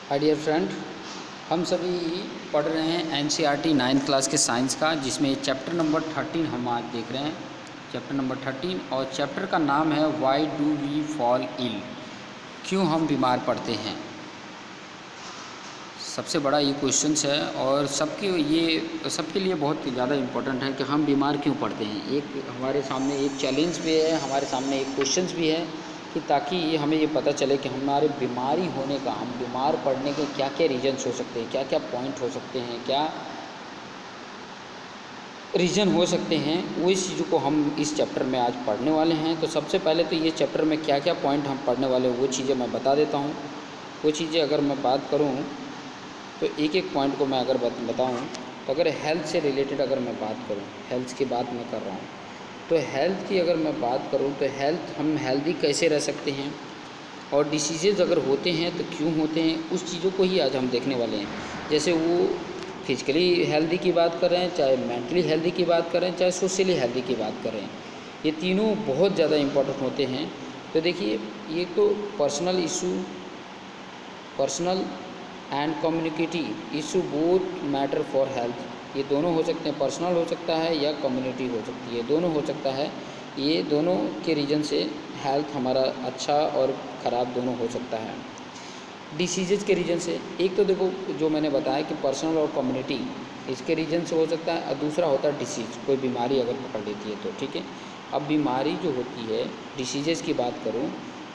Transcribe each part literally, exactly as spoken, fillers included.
Hi dear friend, हम सभी पढ़ रहे हैं एनसीईआरटी नाइन्थ क्लास के साइंस का, जिसमें चैप्टर नंबर थर्टीन हम आज देख रहे हैं। चैप्टर नंबर थर्टीन और चैप्टर का नाम है why do we fall ill, क्यों हम बीमार पड़ते हैं। सबसे बड़ा ये क्वेश्चंस है और सबके ये सबके लिए बहुत ज़्यादा इम्पोर्टेंट है कि हम बीमार क्यों पड़ते हैं। एक हमारे सामने एक चैलेंज भी है, हमारे सामने एक क्वेश्चंस भी है कि ताकि हमें ये पता चले कि हमारे बीमारी होने का, हम बीमार पड़ने के क्या क्या रीजन्स हो सकते हैं, क्या क्या पॉइंट हो सकते हैं, क्या रीज़न हो सकते हैं। वो इस चीज़ों को हम इस चैप्टर में आज पढ़ने वाले हैं। तो सबसे पहले तो ये चैप्टर में क्या क्या पॉइंट हम पढ़ने वाले हैं वो चीज़ें मैं बता देता हूँ। वो चीज़ें अगर मैं बात करूँ तो एक एक पॉइंट को मैं अगर बताऊँ तो अगर हेल्थ से रिलेटेड अगर मैं बात करूँ, हेल्थ की बात मैं कर रहा हूँ, तो हेल्थ की अगर मैं बात करूँ तो हेल्थ, हम हेल्दी कैसे रह सकते हैं और डिसीज़ेज़ अगर होते हैं तो क्यों होते हैं, उस चीज़ों को ही आज हम देखने वाले हैं। जैसे वो फिजिकली हेल्दी की बात कर रहे हैं, चाहे मेंटली हेल्दी की बात करें, चाहे सोशली हेल्दी की बात करें, ये तीनों बहुत ज़्यादा इम्पोर्टेंट होते हैं। तो देखिए, ये तो personal issue, personal and community issue both matter for health. ये दोनों हो सकते हैं, पर्सनल हो सकता है या कम्युनिटी हो सकती है, दोनों हो सकता है। ये दोनों के रीज़न से हेल्थ हमारा अच्छा और ख़राब दोनों हो सकता है। डिसीज़ के रीज़न से, एक तो देखो जो मैंने बताया कि पर्सनल और कम्युनिटी, इसके रीज़न से हो सकता है, और दूसरा होता है डिसीज़, कोई बीमारी अगर पकड़ लेती है तो, ठीक है। अब बीमारी जो होती है, डिसीज़ की बात करूँ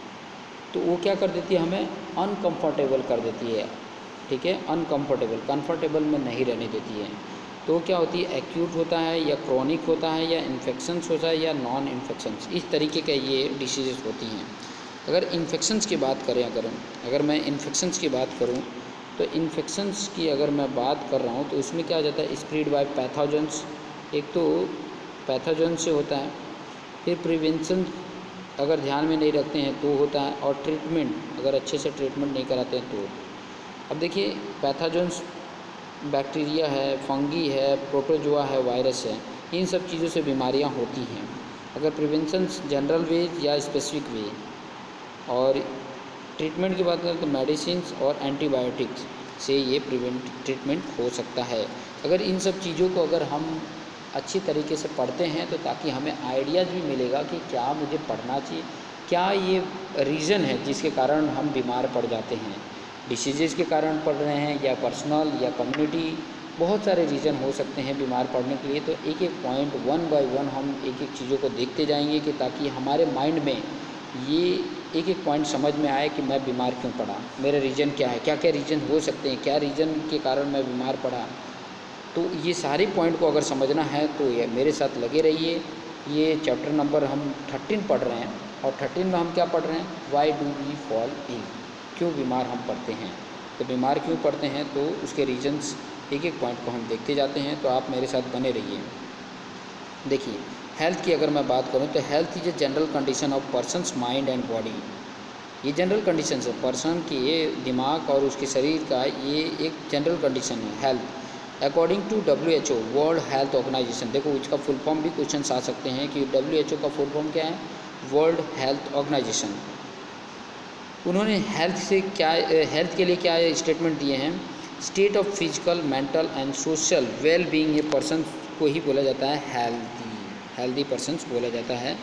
तो वो क्या कर देती है, हमें अनकम्फर्टेबल कर देती है, ठीक है। अनकम्फर्टेबल, कंफर्टेबल में नहीं रहने देती है। तो क्या होती है, एक्यूट होता है या क्रॉनिक होता है या इन्फेक्शंस होता है या नॉन इन्फेक्शंस, इस तरीके का ये डिसीज़ होती हैं। अगर इन्फेक्शंस की बात करें, अगर अगर मैं इन्फेक्शंस की बात करूं तो इन्फेक्शंस की अगर मैं बात कर रहा हूं तो उसमें क्या आ जाता है, स्प्रेड बाय पैथोजेंस, एक तो पैथोजेंस से होता है, फिर प्रिवेंशन अगर ध्यान में नहीं रखते हैं तो होता है, और ट्रीटमेंट अगर अच्छे से ट्रीटमेंट नहीं कराते हैं तो। अब देखिए, पैथोजेंस बैक्टीरिया है, फंगी है, प्रोटोजोआ है, वायरस है, इन सब चीज़ों से बीमारियां होती हैं। अगर प्रिवेंशन जनरल वे या स्पेसिफिक वे, और ट्रीटमेंट की बात करें तो मेडिसिन और एंटीबायोटिक्स से ये प्रिवेंट ट्रीटमेंट हो सकता है। अगर इन सब चीज़ों को अगर हम अच्छी तरीके से पढ़ते हैं तो ताकि हमें आइडियाज़ भी मिलेगा कि क्या मुझे पढ़ना चाहिए, क्या ये रीज़न है जिसके कारण हम बीमार पड़ जाते हैं, डिसीज़ के कारण पड़ रहे हैं या पर्सनल या कम्युनिटी, बहुत सारे रीज़न हो सकते हैं बीमार पड़ने के लिए। तो एक एक पॉइंट वन बाय वन हम एक एक चीज़ों को देखते जाएंगे कि ताकि हमारे माइंड में ये एक एक पॉइंट समझ में आए कि मैं बीमार क्यों पड़ा, मेरा रीज़न क्या है, क्या क्या रीज़न हो सकते हैं, क्या रीज़न के कारण मैं बीमार पड़ा। तो ये सारे पॉइंट को अगर समझना है तो ये मेरे साथ लगे रहिए। ये चैप्टर नंबर हम थर्टीन पढ़ रहे हैं, और थर्टीन में हम क्या पढ़ रहे हैं, why do we fall ill, क्यों बीमार हम पड़ते हैं। तो बीमार क्यों पड़ते हैं तो उसके रीजन्स एक एक पॉइंट को हम देखते जाते हैं, तो आप मेरे साथ बने रहिए। देखिए, हेल्थ की अगर मैं बात करूं तो health is a general condition of person's mind and body. ये जनरल कंडीशन है पर्सन की, ये दिमाग और उसके शरीर का, ये एक जनरल कंडीशन है health. According to W H O, world health organization, देखो इसका फुल फॉर्म भी क्वेश्चन आ सकते हैं कि डब्ल्यू एच ओ का फुल फॉर्म क्या है, वर्ल्ड हेल्थ ऑर्गेनाइजेशन। उन्होंने हेल्थ से क्या, हेल्थ के लिए क्या स्टेटमेंट दिए हैं, state of physical, mental and social well being a person को ही बोला जाता है हेल्दी, हेल्दी पर्सन्स बोला जाता है।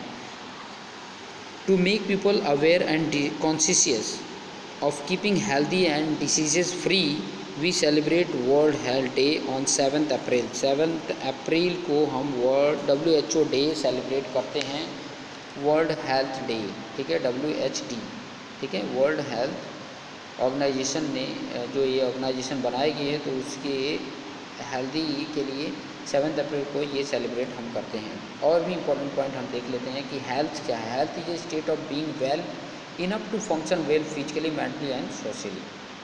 To make people aware and conscious of keeping healthy and diseases free, we celebrate world health day on seventh April. Seventh April को हम world W H O day celebrate करते हैं, world health day, ठीक है, W H D, ठीक है, world health organisation ने जो ये ऑर्गेनाइजेशन बनाई गई है तो उसके हेल्दी के लिए सेवन्थ अप्रैल को ये सेलिब्रेट हम करते हैं। और भी इंपॉर्टेंट पॉइंट हम देख लेते हैं कि हेल्थ क्या है। Health is a state of being well enough to function well physically, mentally and socially.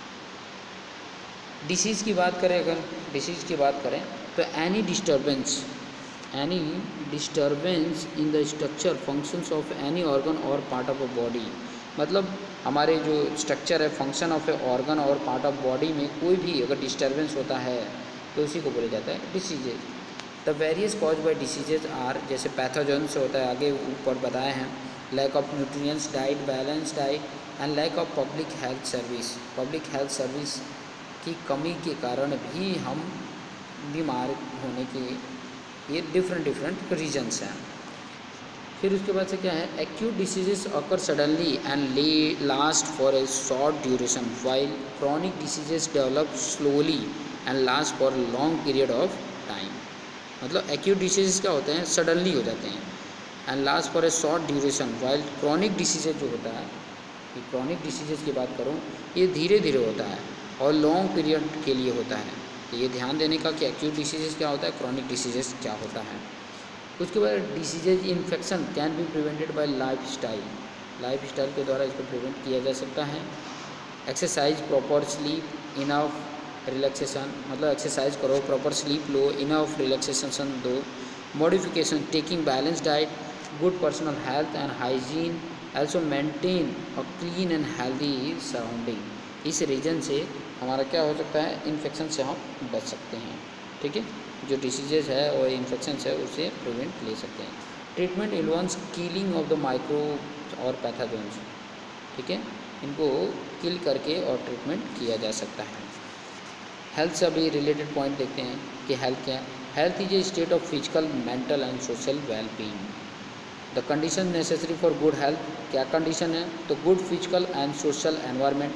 Disease की बात करें, अगर डिसीज़ की बात करें तो any disturbance, any disturbance in the structure functions of any organ और पार्ट ऑफ अ बॉडी, मतलब हमारे जो स्ट्रक्चर है, फंक्शन ऑफ ए ऑर्गन और पार्ट ऑफ बॉडी में कोई भी अगर डिस्टर्बेंस होता है तो उसी को बोला जाता है diseases. The various cause by diseases are, जैसे पैथोजन से होता है, आगे ऊपर बताए हैं, lack of nutrients, diet, balance diet, and lack of public health service, public health service की कमी के कारण भी हम बीमार होने के ये डिफरेंट डिफरेंट रीजन्स हैं। फिर उसके बाद से क्या है, acute diseases occur suddenly and ले last for a short duration while chronic diseases develop slowly and last for long period of time. मतलब एक्यूट डिसीजेस क्या होते हैं, सडनली हो जाते हैं, and last for a short duration while chronic diseases जो होता है, ये क्रॉनिक डिसीजेज की बात करूँ, ये धीरे धीरे होता है और लॉन्ग पीरियड के लिए होता है। तो ये ध्यान देने का कि एक्यूट डिसीजेज क्या होता है, क्रॉनिक डिसीजेज क्या होता है। उसके बाद diseases infection can be prevented by life style, life style के द्वारा इसको प्रिवेंट किया जा सकता है। Exercise, proper sleep, enough relaxation, मतलब एक्सरसाइज करो, प्रॉपर स्लीप लो, इनफ रिलैक्सेशन दो, modification, taking balance diet, good personal health and hygiene, also maintain a clean and healthy surrounding. इस रीजन से हमारा क्या हो सकता है, इन्फेक्शन से हम बच सकते हैं। ठीक है, जो डिसीजेज है और इन्फेक्शन है उसे प्रिवेंट ले सकते हैं। Treatment involves killing of the microbes और पैथोजेंस। ठीक है, इनको किल करके और ट्रीटमेंट किया जा सकता है। हेल्थ से अभी रिलेटेड पॉइंट देखते हैं कि हेल्थ क्या है। Health is a state of physical, mental and social well being. The condition necessary for good health, क्या कंडीशन है, तो good physical and social environment.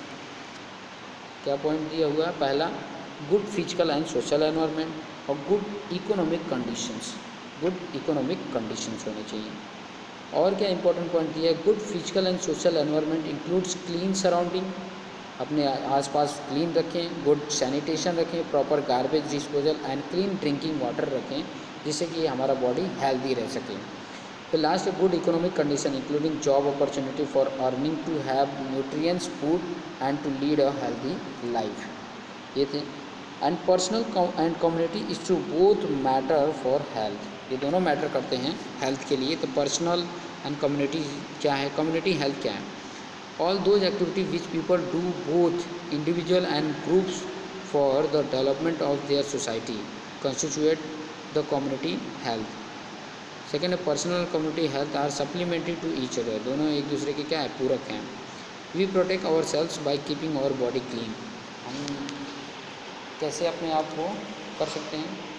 क्या पॉइंट दिया हुआ है, पहला good physical and social environment और good economic conditions, good economic conditions होने चाहिए। और क्या इंपॉर्टेंट पॉइंट दिया है, good physical and social environment includes clean surrounding, अपने आसपास क्लीन रखें, गुड सैनिटेशन रखें, proper garbage disposal and clean drinking water रखें, जिससे कि हमारा बॉडी हेल्दी रह सके। फिर last, good economic condition including job opportunity for earning to have nutrients food and to lead a healthy life. ये थे। And personal and community issue both matter for health, ये दोनों मैटर करते हैं health के लिए। तो पर्सनल एंड कम्युनिटी क्या है, कम्युनिटी हेल्थ क्या है, all those activity which people do both individual and groups for the development of their society constitute the community health. Second है personal community health are supplementary to each other, दोनों एक दूसरे के क्या है, पूरक हैं। We protect ourselves by keeping our body clean, हम कैसे अपने आप को कर सकते हैं,